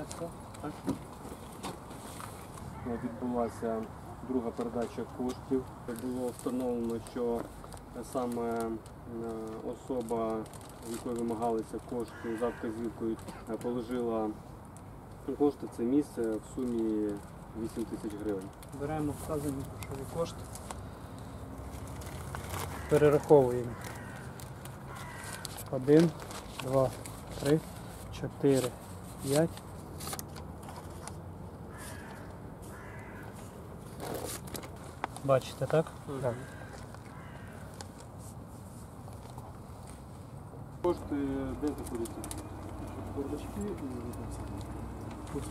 все. Так? Відбулася друга передача коштів. Було встановлено, що саме особа, з якої вимагалися кошти за вказівкою, положила кошти, це місце в сумі 8 тисяч гривень. Беремо вказані грошові кошти, перераховуємо. 1, 2, 3, 4, 5. Бачите, так? Так. Кошти де знаходяться? Бардачки і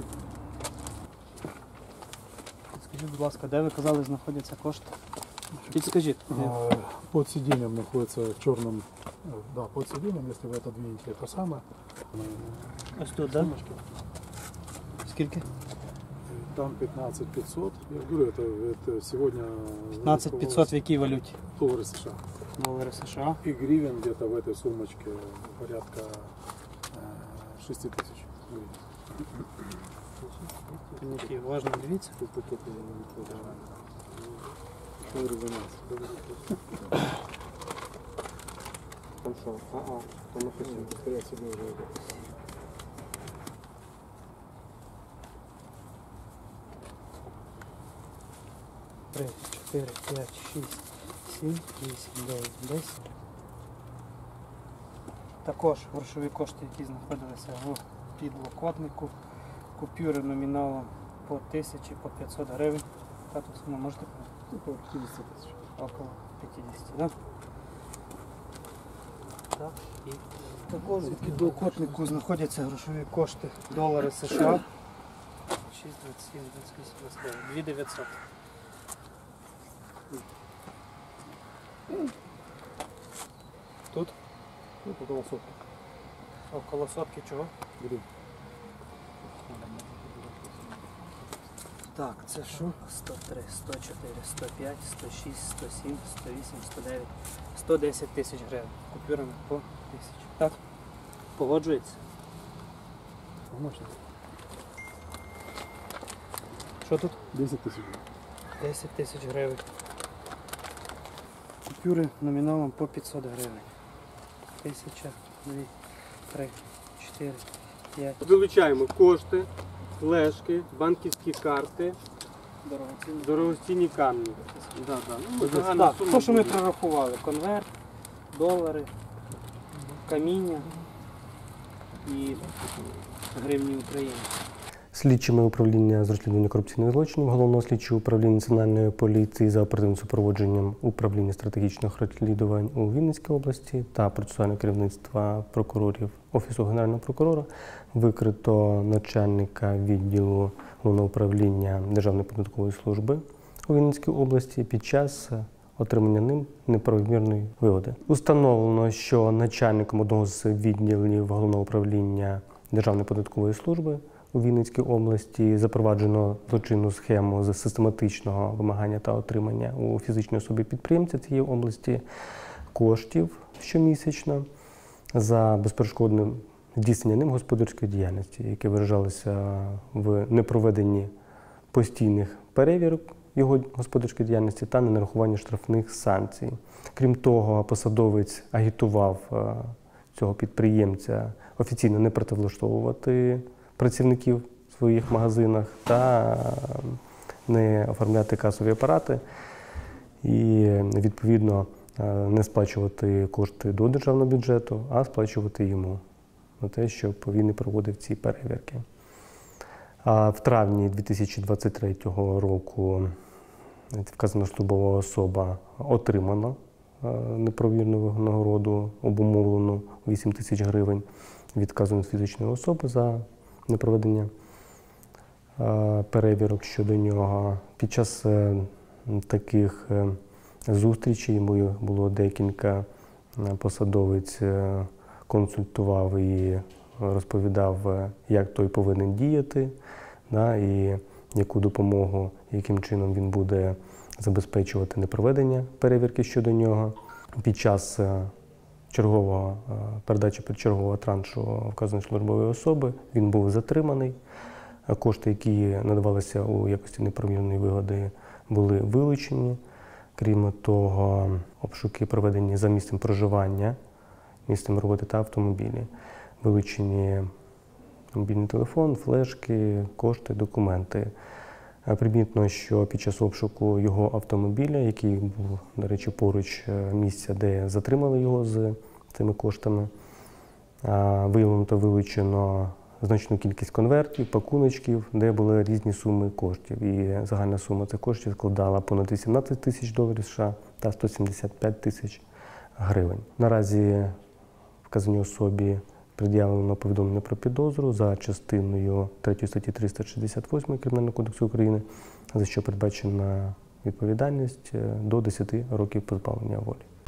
Скажіть, будь ласка, де ви казали, знаходяться кошти? Підскажіть. под сиденьем находится в черном, да, под сиденьем, если вы это двинете, это самое. Ось тут, так? Скільки? Там 15 500. Я говорю, это сегодня 15 500 в якій валюті? доллары США. Долари США. И гривен где-то в этой сумочке порядка 6 тысяч. Які уважно дивіться. Там що? Там написано. 3, 4, 5, 6, 7, 8, 9, 10. Також грошові кошти, які знаходилися в підлокотнику, купюри номіналом по 1000, по 500 гривень. Та тут сума можете Около 50 тысяч. около 50, да? Так, і також в підлокотнику знаходяться грошові кошти долари США. 6, 27, 28, 29, 2900. Тут? Около сотни. Около сотки чого? Гривен. Так, це що? 103, 104, 105, 106, 107, 108, 109, 110 тисяч гривень. Купюрами по 1000. Так? Погоджується? Помощник. Що тут? 10 тысяч. 10 тисяч гривень. Купюри номіналом по 500 гривень. 1000, 2, 3, 4, 5. Вилучаємо кошти, флешки, банківські карти, Дорогоцінні. дорогоцінні камні. Так, то, що ми прорахували. Конверт, долари, каміння і гривні України. Слідчими управління з розслідування корупційних злочинів Головного слідчого управління Національної поліції за оперативним супроводженням управління стратегічних розслідувань у Вінницькій області та процесуального керівництва прокурорів Офісу Генерального прокурора викрито начальника відділу Головного управління Державної податкової служби у Вінницькій області під час отримання ним неправомірної вигоди. Установлено, що начальником одного з відділів Головного управління Державної податкової служби у Вінницькій області запроваджено злочинну схему з систематичного вимагання та отримання у фізичної особи підприємця цієї області коштів щомісячно за безперешкодне здійснення ним господарської діяльності, яке виражалося в непроведенні постійних перевірок його господарської діяльності та ненарахуванні штрафних санкцій. Крім того, посадовець агітував цього підприємця офіційно не працевлаштовувати працівників в своїх магазинах та не оформляти касові апарати і, відповідно, не сплачувати кошти до державного бюджету, а сплачувати йому на те, щоб він не проводив ці перевірки. А в травні 2023 року вказана службова особа отримала неправомірну нагороду, обумовлену 8 тисяч гривень від вказаної фізичної особи за непроведення перевірок щодо нього. Під час таких зустрічей йому було декілька посадовець консультував і розповідав, як той повинен діяти, і яку допомогу, яким чином він буде забезпечувати непроведення перевірки щодо нього. Під час передачі чергового траншу вказаної службової особи. Він був затриманий. Кошти, які надавалися у якості неправомірної вигоди, були вилучені. Крім того, обшуки проведені за місцем проживання, місцем роботи та автомобілі. Вилучені мобільний телефон, флешки, кошти, документи. Примітно, що під час обшуку його автомобіля, який був, до речі, поруч місця, де затримали його з цими коштами, виявлено та вилучено значну кількість конвертів, пакуночків, де були різні суми коштів. І загальна сума цих коштів складала понад 18 тисяч доларів США та 175 тисяч гривень. Наразі вказаній особі пред'явлено повідомлення про підозру за частиною 3 статті 368 Кримінального кодексу України, за що передбачена відповідальність до 10 років позбавлення волі.